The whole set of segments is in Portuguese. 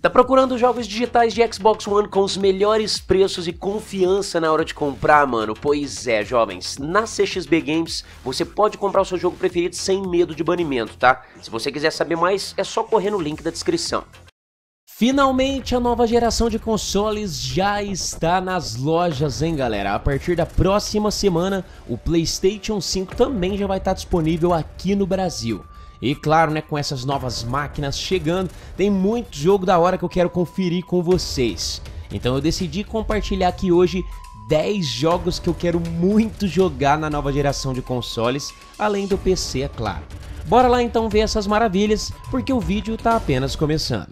Tá procurando jogos digitais de Xbox One com os melhores preços e confiança na hora de comprar, mano? Pois é, jovens, na CXB Games você pode comprar o seu jogo preferido sem medo de banimento, tá? Se você quiser saber mais, é só correr no link da descrição. Finalmente a nova geração de consoles já está nas lojas, hein galera? A partir da próxima semana, o PlayStation 5 também já vai estar disponível aqui no Brasil. E claro, né, com essas novas máquinas chegando, tem muito jogo da hora que eu quero conferir com vocês. Então eu decidi compartilhar aqui hoje 10 jogos que eu quero muito jogar na nova geração de consoles, além do PC, é claro. Bora lá então ver essas maravilhas, porque o vídeo tá apenas começando.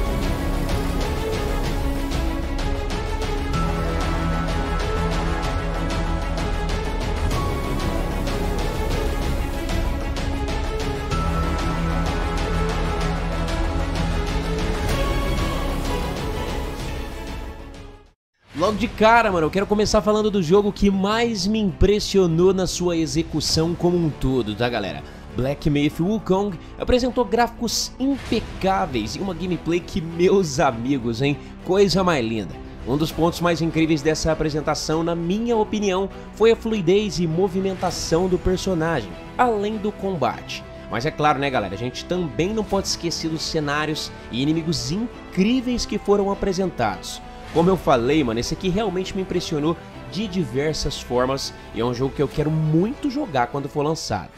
Logo de cara, mano, eu quero começar falando do jogo que mais me impressionou na sua execução como um todo, tá galera? Black Myth: Wukong apresentou gráficos impecáveis e uma gameplay que, meus amigos, hein, coisa mais linda. Um dos pontos mais incríveis dessa apresentação, na minha opinião, foi a fluidez e movimentação do personagem, além do combate. Mas é claro, né galera, a gente também não pode esquecer dos cenários e inimigos incríveis que foram apresentados. Como eu falei, mano, esse aqui realmente me impressionou de diversas formas e é um jogo que eu quero muito jogar quando for lançado.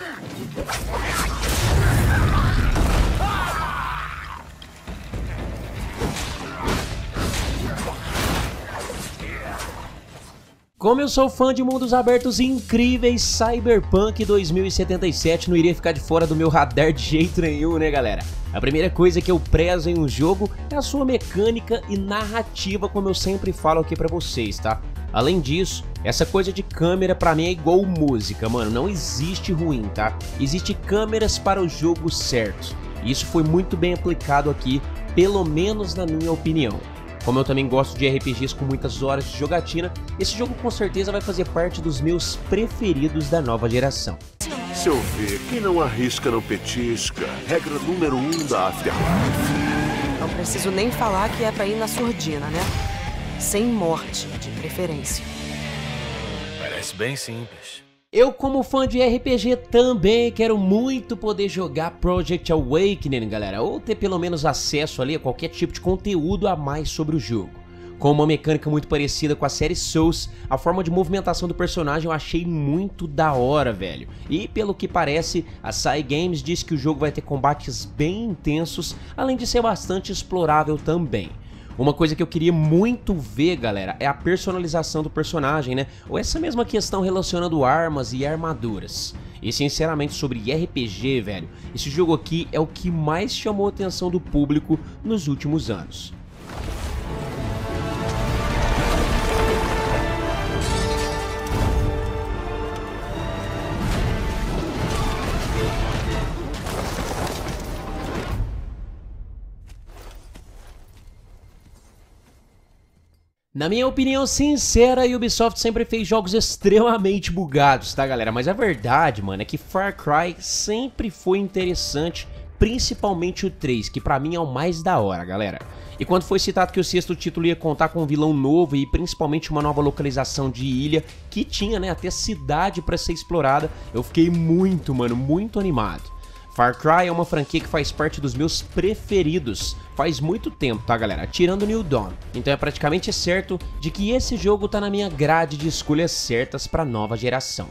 Como eu sou fã de mundos abertos incríveis, Cyberpunk 2077 não iria ficar de fora do meu radar de jeito nenhum, né galera? A primeira coisa que eu prezo em um jogo é a sua mecânica e narrativa, como eu sempre falo aqui pra vocês, tá? Além disso, essa coisa de câmera pra mim é igual música, mano, não existe ruim, tá? Existe câmeras para o jogo certo. E isso foi muito bem aplicado aqui, pelo menos na minha opinião. Como eu também gosto de RPGs com muitas horas de jogatina, esse jogo com certeza vai fazer parte dos meus preferidos da nova geração. Se eu ver, quem não arrisca não petisca. Regra número 1 da Afterlife. Não preciso nem falar que é pra ir na surdina, né? Sem morte, de preferência. Parece bem simples. Eu, como fã de RPG, também quero muito poder jogar Project Awakening, galera, ou ter pelo menos acesso ali a qualquer tipo de conteúdo a mais sobre o jogo. Com uma mecânica muito parecida com a série Souls, a forma de movimentação do personagem eu achei muito da hora, velho. E pelo que parece, a Cygames diz que o jogo vai ter combates bem intensos, além de ser bastante explorável também. Uma coisa que eu queria muito ver, galera, é a personalização do personagem, né? Ou essa mesma questão relacionando armas e armaduras. E sinceramente, sobre RPG, velho, esse jogo aqui é o que mais chamou a atenção do público nos últimos anos. Na minha opinião sincera, a Ubisoft sempre fez jogos extremamente bugados, tá galera? Mas a verdade, mano, é que Far Cry sempre foi interessante, principalmente o 3, que pra mim é o mais da hora, galera. E quando foi citado que o sexto título ia contar com um vilão novo e principalmente uma nova localização de ilha, que tinha, né, até cidade pra ser explorada, eu fiquei muito, mano, muito animado. Far Cry é uma franquia que faz parte dos meus preferidos faz muito tempo, tá galera? Tirando New Dawn. Então é praticamente certo de que esse jogo tá na minha grade de escolhas certas pra nova geração.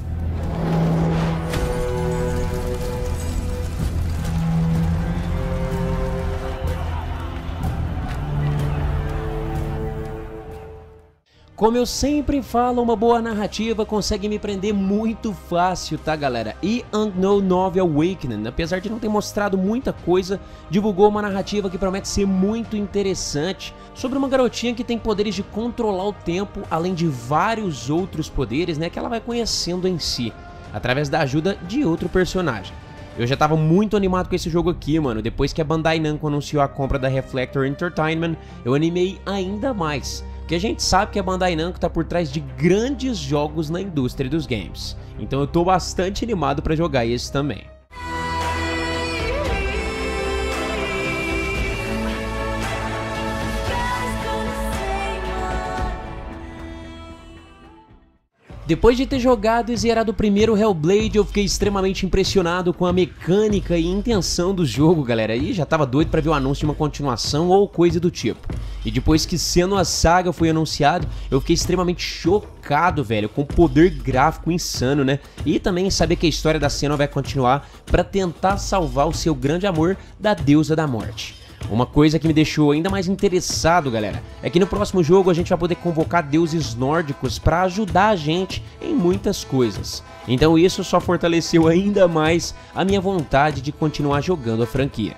Como eu sempre falo, uma boa narrativa consegue me prender muito fácil, tá galera? E Unknown Novel Awakening, apesar de não ter mostrado muita coisa, divulgou uma narrativa que promete ser muito interessante, sobre uma garotinha que tem poderes de controlar o tempo, além de vários outros poderes, né, que ela vai conhecendo em si, através da ajuda de outro personagem. Eu já tava muito animado com esse jogo aqui, mano. Depois que a Bandai Namco anunciou a compra da Reflector Entertainment, eu animei ainda mais. Porque a gente sabe que a Bandai Namco tá por trás de grandes jogos na indústria dos games. Então eu tô bastante animado pra jogar esse também. Depois de ter jogado e zerado o primeiro Hellblade, eu fiquei extremamente impressionado com a mecânica e intenção do jogo, galera, e já tava doido pra ver o anúncio de uma continuação ou coisa do tipo. E depois que Senua Saga foi anunciado, eu fiquei extremamente chocado, velho, com o poder gráfico insano, né? E também saber que a história da Senua vai continuar pra tentar salvar o seu grande amor da deusa da morte. Uma coisa que me deixou ainda mais interessado, galera, é que no próximo jogo a gente vai poder convocar deuses nórdicos para ajudar a gente em muitas coisas. Então isso só fortaleceu ainda mais a minha vontade de continuar jogando a franquia.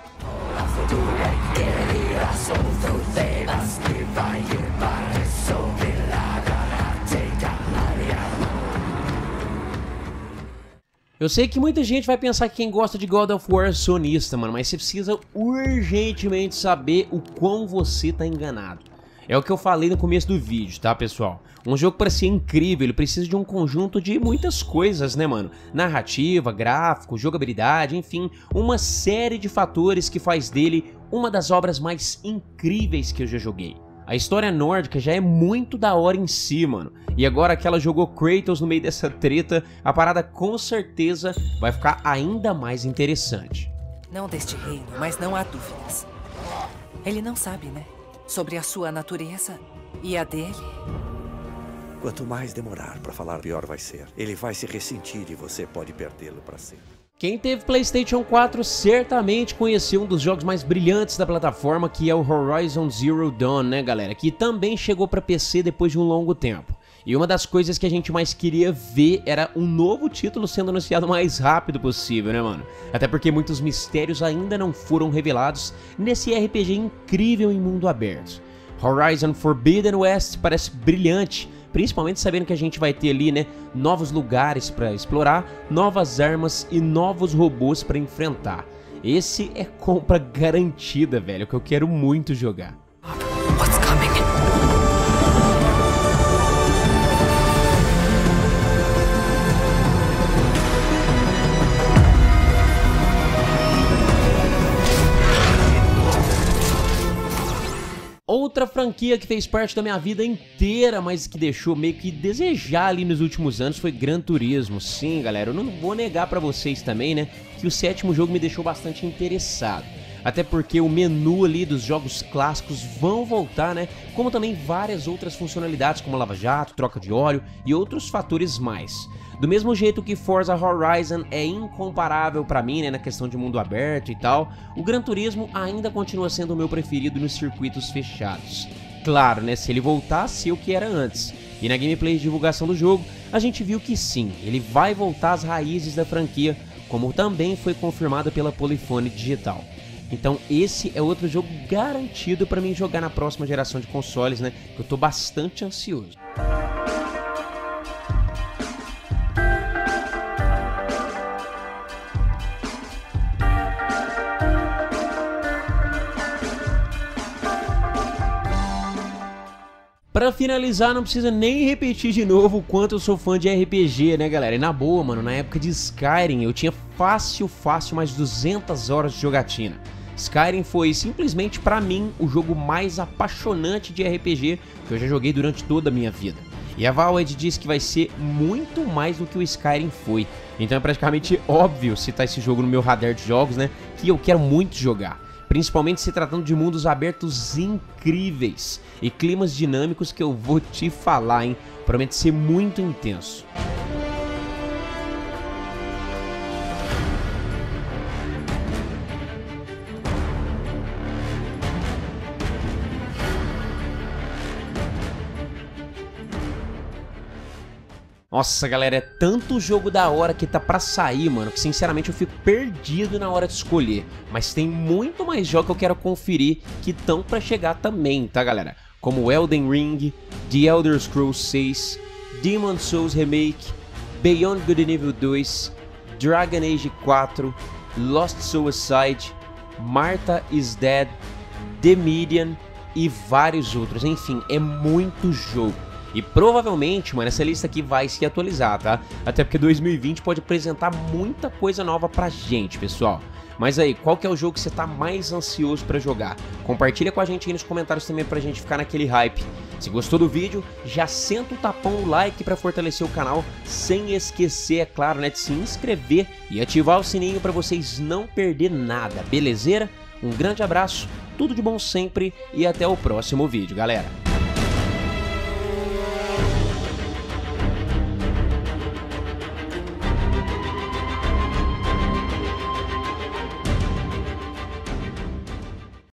Eu sei que muita gente vai pensar que quem gosta de God of War é sonista, mano, mas você precisa urgentemente saber o quão você tá enganado. É o que eu falei no começo do vídeo, tá, pessoal? Um jogo para ser incrível, ele precisa de um conjunto de muitas coisas, né, mano? Narrativa, gráfico, jogabilidade, enfim, uma série de fatores que faz dele uma das obras mais incríveis que eu já joguei. A história nórdica já é muito da hora em si, mano. E agora que ela jogou Kratos no meio dessa treta, a parada com certeza vai ficar ainda mais interessante. Não deste reino, mas não há dúvidas. Ele não sabe, né? Sobre a sua natureza e a dele. Quanto mais demorar pra falar, pior vai ser. Ele vai se ressentir e você pode perdê-lo pra sempre. Quem teve PlayStation 4 certamente conheceu um dos jogos mais brilhantes da plataforma, que é o Horizon Zero Dawn, né, galera? Que também chegou para PC depois de um longo tempo. E uma das coisas que a gente mais queria ver era um novo título sendo anunciado o mais rápido possível, né, mano? Até porque muitos mistérios ainda não foram revelados nesse RPG incrível em mundo aberto. Horizon Forbidden West parece brilhante, principalmente sabendo que a gente vai ter ali, né, novos lugares para explorar, novas armas e novos robôs para enfrentar. Esse é compra garantida, velho, que eu quero muito jogar. What's coming? Outra franquia que fez parte da minha vida inteira, mas que deixou meio que desejar ali nos últimos anos, foi Gran Turismo. Sim, galera, eu não vou negar pra vocês também, né, que o sétimo jogo me deixou bastante interessado. Até porque o menu ali dos jogos clássicos vão voltar, né, como também várias outras funcionalidades como lava-jato, troca de óleo e outros fatores mais. Do mesmo jeito que Forza Horizon é incomparável pra mim, né, na questão de mundo aberto e tal, o Gran Turismo ainda continua sendo o meu preferido nos circuitos fechados. Claro, né, se ele voltar a ser o que era antes. E na gameplay de divulgação do jogo, a gente viu que sim, ele vai voltar às raízes da franquia, como também foi confirmado pela Polyphony Digital. Então esse é outro jogo garantido pra mim jogar na próxima geração de consoles, né, que eu tô bastante ansioso. Pra finalizar, não precisa nem repetir de novo o quanto eu sou fã de RPG, né, galera? E na boa, mano, na época de Skyrim, eu tinha fácil mais 200 horas de jogatina. Skyrim foi simplesmente, pra mim, o jogo mais apaixonante de RPG que eu já joguei durante toda a minha vida. E a Valve diz que vai ser muito mais do que o Skyrim foi. Então é praticamente óbvio citar esse jogo no meu radar de jogos, né, que eu quero muito jogar. Principalmente se tratando de mundos abertos incríveis e climas dinâmicos que eu vou te falar, hein? Promete ser muito intenso. Nossa, galera, é tanto jogo da hora que tá pra sair, mano, que sinceramente eu fico perdido na hora de escolher. Mas tem muito mais jogos que eu quero conferir que estão pra chegar também, tá, galera? Como Elden Ring, The Elder Scrolls 6, Demon's Souls Remake, Beyond Good and Evil 2, Dragon Age 4, Lost Suicide, Martha is Dead, The Medium e vários outros. Enfim, é muito jogo. E provavelmente, mano, essa lista aqui vai se atualizar, tá? Até porque 2020 pode apresentar muita coisa nova pra gente, pessoal. Mas aí, qual que é o jogo que você tá mais ansioso pra jogar? Compartilha com a gente aí nos comentários também pra gente ficar naquele hype. Se gostou do vídeo, já senta o tapão o like pra fortalecer o canal, sem esquecer, é claro, né, de se inscrever e ativar o sininho pra vocês não perder nada, belezeira? Um grande abraço, tudo de bom sempre e até o próximo vídeo, galera.